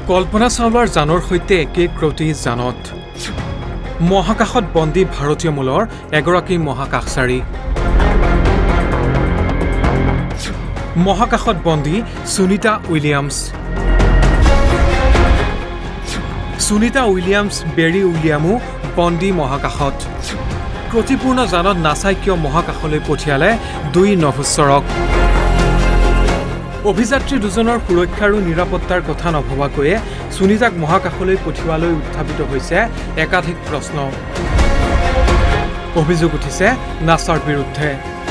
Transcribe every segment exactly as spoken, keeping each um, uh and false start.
কল্পনা চাওলাৰ জানৰ সৈতে একে ক্ৰতি জানত মহাকাশত বন্দী ভাৰতীয় মূলৰ এগৰাকী মহাকাশচাৰী মহাকাশত বন্দী Sunita Williams Sunita Williams Barry উইলিয়ামো বন্দী মহাকাশত ক্ৰতিপূৰ্ণ জানত নাছাই কিয় মহাকাশলৈ পঠিয়ালে দুই নভোশ্চৰক অভিযাত্ৰী দুজনৰ সুৰক্ষা আৰু নিৰাপত্তাৰ কথা নভবাকৈয়ে সুনিতাক মহাকাশলৈ পঠিওৱালৈ উত্থাপিত হৈছে একাধিক প্ৰশ্ন অভিযোগ উঠিছে নাছাৰ বিৰুদ্ধে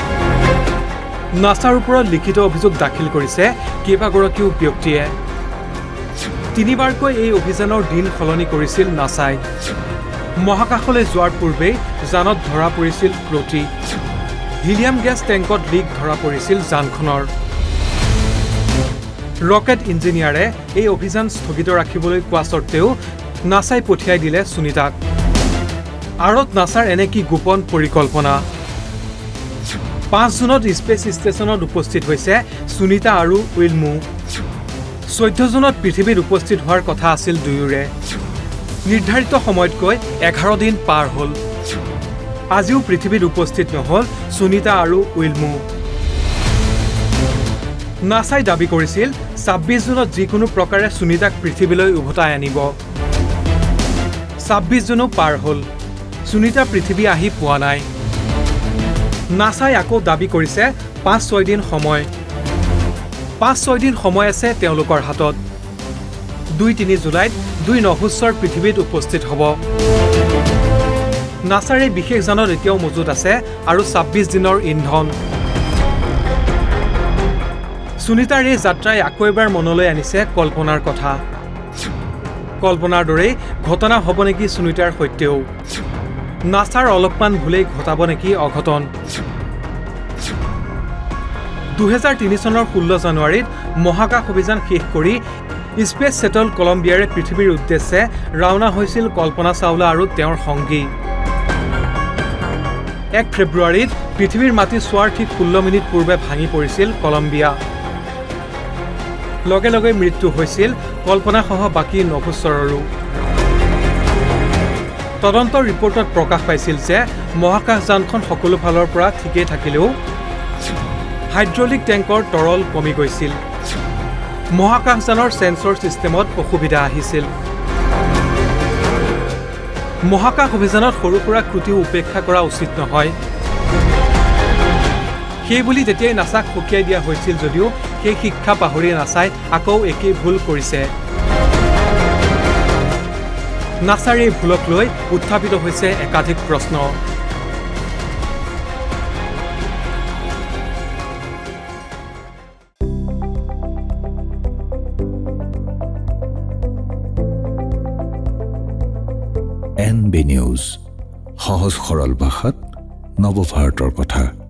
নাছাৰ ওপৰত লিখিত অভিযোগ দাখিল কৰিছে কেইবাগৰাকীও ব্যক্তিয়ে তিনিবাৰকৈ এই অভিযানৰ দিন সলনি কৰিছিল নাছাই মহাকাশলৈ যোৱাৰ পূৰ্বে জানত ধৰা পৰিছিল ক্ৰতি হিলিয়াম গেছ টেংকত লিক ধৰা পৰিছিল জানখনৰ ৰকেট ইঞ্জিনিয়াৰে এই অভিযান স্থগিত ৰাখিবলৈ কোৱা সত্ত্বেও নাছাই পঠিয়াই দিলে সুনিতাক আৰত নাছাৰ এনে কি গোপন পৰিকল্পনা পাঁচ জুনত স্পেচ ষ্টেচনত উপস্থিত হৈছে সুনিতা আৰু উইলমো চৈধ্য জুনত পৃথিৱীত উপস্থিত হোৱাৰ কথা আছিল দুয়োৰে নিৰ্ধাৰিত সময়তকৈ এঘাৰ দিন পাৰ হ'ল আজিও পৃথিৱীত উপস্থিত নহল সুনিতা আৰু উইলমো নাছাই দাবী কৰিছিল ছাব্বিছ জুনত যিকোনো প্ৰকাৰে সুনিতাক পৃথিৱীলৈ উভতাই আনিব ছাব্বিছ জুনো পাৰ হ'ল সুনিতা পৃথিৱী আহি পোৱা নাই নাছাই আকৌ দাবী কৰিছে পাঁচ ছয় দিন সময় পাঁচ ছয় দিন সময় আছে তেওঁলোকৰ হাতত দুই তিনি জুলাইত দুই নভোশ্চৰ পৃথিৱীত উপস্থিত হ'ব নাছাৰ এই বিশেষ জানত এতিয়াও মজুত আছে আৰু ছাব্বিছ দিনৰ ইন্ধন সুনিতাৰ এই যাত্ৰাই আকৌ এবাৰ মনলৈ আনিছে কল্পনাৰ কথা কল্পনাৰ দৰেই ঘটনা হ'ব নেকি সুনিতাৰ সৈতেও নাছাৰ অলপমান ভুলেই ঘটাব নেকি অঘটন দুহেজাৰ তিনি চনৰ ষোল্ল জানুৱাৰীত মহাকাশ অভিযান শেষ কৰি স্পেচ ছেটল কলম্বিয়াৰে পৃথিৱীৰ উদ্দেশ্যে ৰাওনা হৈছিল কল্পনা চাওলা আৰু তেওঁৰ সংগী এক ফেব্ৰুৱাৰীত পৃথিৱীৰ মাটি চোৱাৰ ঠিক ষোল্ল মিনিট পূৰ্বে ভাঙি পৰিছিল কলম্বিয়া লগে লগে মৃত্যু হৈছিল কল্পনাসহ বাকী নভোশ্চৰৰো তদন্ত ৰিপৰ্টত প্ৰকাশ পাইছিল যে মহাকাশযানখন সকলো ফালৰ পৰা ঠিকেই থাকিলেও হাইড্ৰলিক টেংকৰ তৰল কমি গৈছিল মহাকাশযানৰ সেন্সৰ সিস্টেমত অসুবিধা আহিছিল মহাকাশ অভিযানত সৰু সুৰা ত্ৰুটিও উপেক্ষা কৰা উচিত নহয় সেইবুলি তেতিয়াই নাছাক সকীয়াই দিয়া হৈছিল যদিও সেই শিক্ষা পাহৰি নাছাই আকৌ একেই ভুল কৰিছে নাছাৰ এই ভুলক লৈ উত্থাপিত হৈছে একাধিক প্ৰশ্ন এন বি নিউজ সহজ সৰল ভাষাত নৱভাৰতৰ কথা।